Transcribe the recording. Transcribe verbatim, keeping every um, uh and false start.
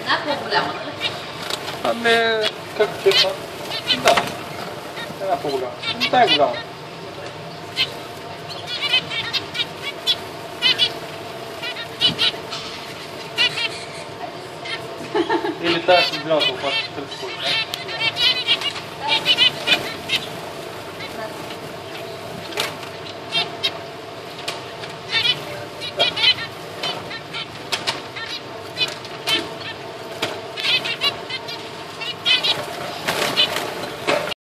На по-голяма, нали? Ами, как честно? Да. Една по-голяма. Не тая голяма. Или тази с голямата опашка, тридесет.